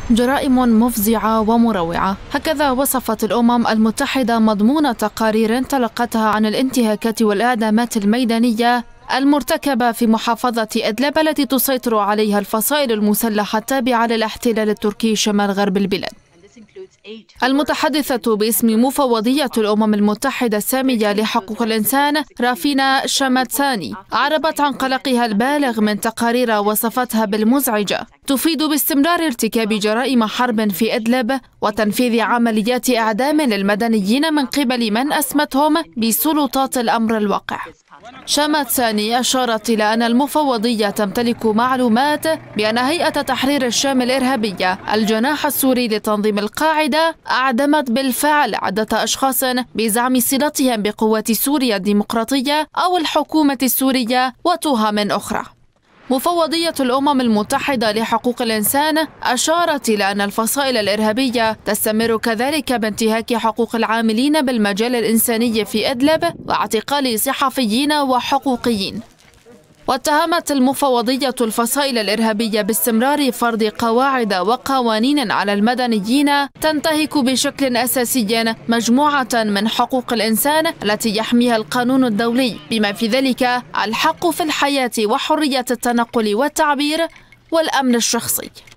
جرائم مفزعة ومروعة، هكذا وصفت الأمم المتحدة مضمون تقارير تلقتها عن الانتهاكات والإعدامات الميدانية المرتكبة في محافظة إدلب التي تسيطر عليها الفصائل المسلحة التابعة للاحتلال التركي شمال غرب البلاد. المتحدثة باسم مفوضية الأمم المتحدة السامية لحقوق الإنسان رافينا شاماتساني أعربت عن قلقها البالغ من تقارير وصفتها بالمزعجة تفيد باستمرار ارتكاب جرائم حرب في إدلب وتنفيذ عمليات إعدام للمدنيين من قبل من أسمتهم بسلطات الأمر الواقع. شاماتساني أشارت إلى أن المفوضية تمتلك معلومات بأن هيئة تحرير الشام الإرهابية الجناح السوري لتنظيم القاعدة أعدمت بالفعل عدة أشخاص بزعم صلتهم بقوات سوريا الديمقراطية أو الحكومة السورية وتهم أخرى. مفوضية الأمم المتحدة لحقوق الإنسان أشارت إلى أن الفصائل الإرهابية تستمر كذلك بانتهاك حقوق العاملين بالمجال الإنساني في إدلب واعتقال صحفيين وحقوقيين. واتهمت المفوضية الفصائل الإرهابية باستمرار فرض قواعد وقوانين على المدنيين تنتهك بشكل أساسي مجموعة من حقوق الإنسان التي يحميها القانون الدولي، بما في ذلك الحق في الحياة وحرية التنقل والتعبير والأمن الشخصي.